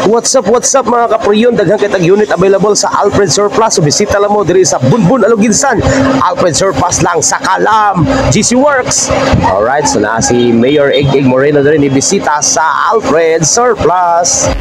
What's up mga kapriyon, daghang kitag unit available sa Alfred Surplus. So bisita lang mo diri sa Bunbun, Aluginsan. Alfred Surplus lang sa Kalam, GC Works. Alright, so na si Mayor Ig Moreno diri ni bisita sa Alfred Surplus.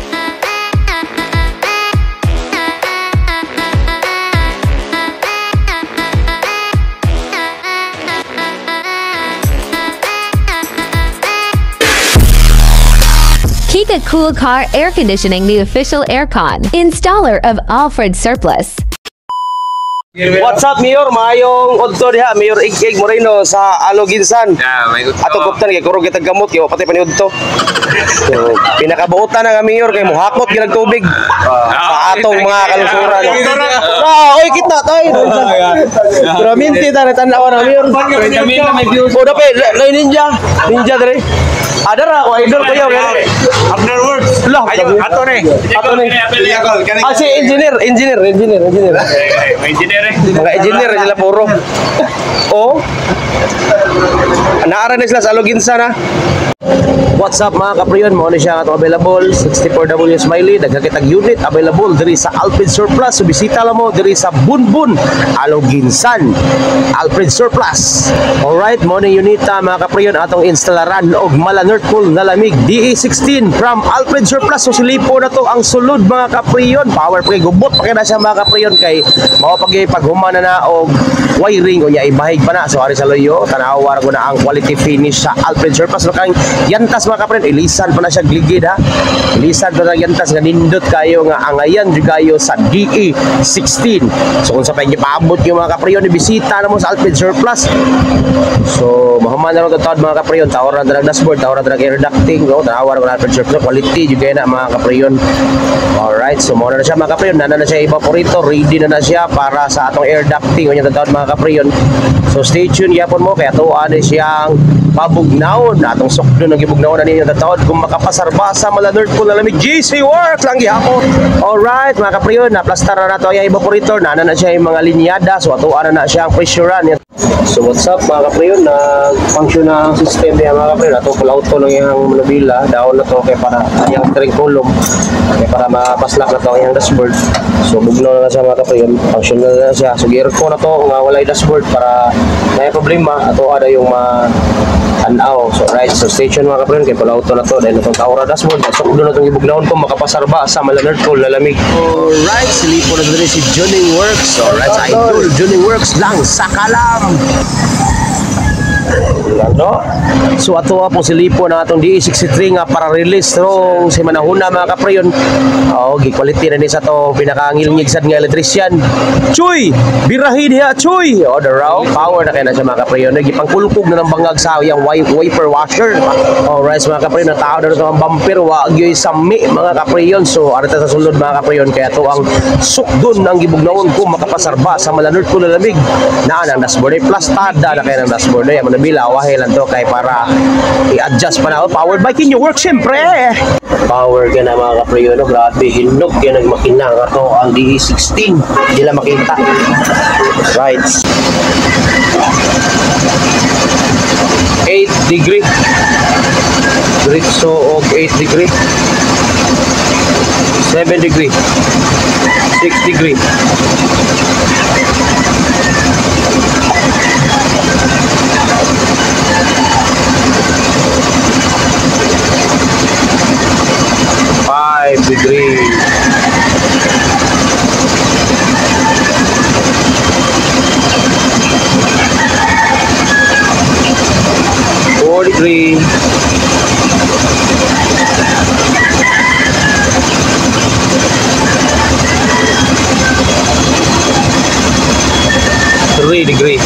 Kika Cool Car Air Conditioning, the official aircon installer of Alfred Surplus. What's up, Mayor? Mayong udto diha, Mayor Ig Moreno sa Aluginsan. May udto. Ato koptan kay kurog kitag gamot kay pati paniudto. So, pinakabuotan na nga, Mayor, kay muhakot gyud tubig sa atong mga kalusuran. Oy, kita tayo. Pero minti ta tan-aw na, Mayor. Oh, dapat ninja dere. Ada ra ko idol ko yo. After words. Lah, Ato ni. Si engineer. Mga engineer sila puro. Oh. Naara na sila sa Aluginsan na. What's up mga kapriyon, mo na siya atong available 64W Smiley, daghang unit available diri sa Alfred Surplus. So bisita lang mo diri sa Bunbun, Aluginsan, Alfred Surplus. Alright, mo na unita mga kapriyon atong installaran og malanert cool na lamig DE16 from Alfred Surplus. So silipo na to ang sulod mga kapriyon, power pa kay gubot pa kay na siya mga kapriyon, kay mao paghumana na og wiring o nya ibahig pa na. So ari sa loyo tanawa ko na ang quality finish sa Alfred Surplus. So kang yantas mga kapren, ilisan pa na siya gligid ha. Ilisan pa na yantas nga nindot kayo nga angayan di kayo sa DE16. So kung sa pa paabot yung mga kapriyon, ibisita na mo sa Alfred Surplus. So mahuman na rin katawad mga kapriyon, tawaran na dashboard, tawaran na air ducting, no? Tawaran na Alfred Surplus, quality juga na mga kapriyon. Alright, so muna na siya mga kapriyon, nana na siya evaporator, ready na siya para sa atong air ducting o yung katawad mga kapriyon. So stay tuned yapon mo, kaya tuwaan na siyang pabugnaon na atong sukdo ng gibugnaon na ninyo tatawad kung makapasarba sa malanert ko na lamig GC Works lang gihapon. Alright mga kapriyon, naplastar na nato yung evaporator, nana na siya yung mga linyada, so atuan na siya ang pressurean. So what's up mga kapriyon, nag-function na ang system niya mga kapriyon. Ato pulauto lang yung manubila, daon na to kay para yung steering column, kay para mapaslak na to yung dashboard. So bugnaw na siya mga kapriyon, functional na siya. So gear-ko na to nga walay dashboard para may problema ato ada yung tanaw. So right, so station mga kapriyon, kay pulauto na to dahil itong Taura dashboard. So doon na itong ibugnaon ko makapasarba sa malanert ko lalamig. Alright, silipo na dito si Johnny Works. Alright, sa idol Johnny Works lang sa Kalam. No? So ato po silipo na atong DE63 nga para release rong si manahuna mga kapriyon. Quality na ni sa to pinakangilngig sad nga electrician. Chuy, birahin niya Chuy. The raw power na kay na siya mga kapriyon. Gipangkulkog na ng bangag sa yang wiper washer. Alright mga kapriyon, na tao na ito ang bumper wa gyoy sami mga kapriyon. So arita sa sulod mga kapriyon, kaya to ang sukdon ng gibugnaon ko makapasarba sa malanert ko na lamig. Na ang dashboard ay plastada na kay ng dashboard ay manabila wahay lang to kay para i-adjust pa na. Powered by Kinyo Works syempre. Power ka na mga kapriyon, no? Grabe hinog kaya nagmakina nga to ang DE16, hindi lang makita. Right, 8 degree diretso og 8 degree, 7 degree, 6 degree, 5 degree, 4 degree, 3 degree.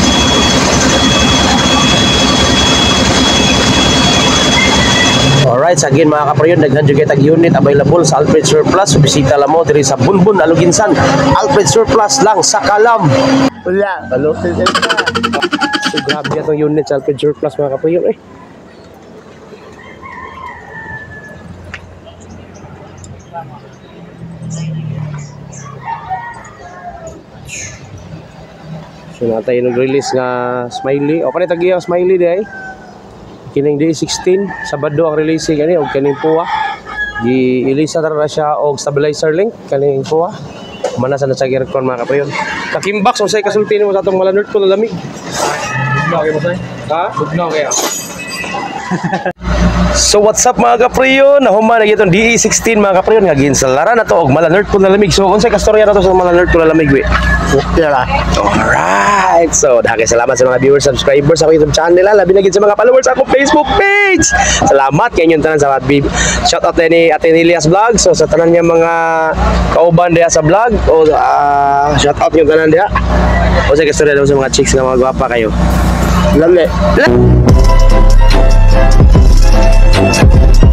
Alright, sa again mga kapriyon, daghan jud kitag unit available sa Alfred Surplus. So bisita lang mo diri sa Bunbun, Aluginsan, Alfred Surplus lang sa Kalam. Wala, hello. So grabe itong unit sa Alfred Surplus mga kapriyon eh. So natay nag-release nga Smiley. O pa tagi ang Smiley di ay. Kining DE16 Sabado ang releasing ani og kaning puwa Gi-ilisa tara siya og stabilizer link kaning kuha. Mana sa sa aircon mga kaprayon. Kakimbak so say kasulti nimo sa atong malanerd ko lamig. Okay mo sa'yo? Ha? No, kaya. So what's up mga kapriyon? Nahuman na itong DE16 mga kapriyon nga ginsalaran na to og malanerd ko na lamig. So unsay kastorya na to sa malanerd ko na lamig we? Okay lang. Alright. So dahil salamat sa mga viewers, subscribers sa akong YouTube channel. Labi na gid sa mga followers sa akong Facebook page. Salamat kay inyong tanan sa shout out ni Ate Nilias Vlog. So sa tanan niya mga kauban diha sa vlog o shout out yung tanan diha. O sa kastorya daw sa mga chicks nga mga gwapa kayo. Lali.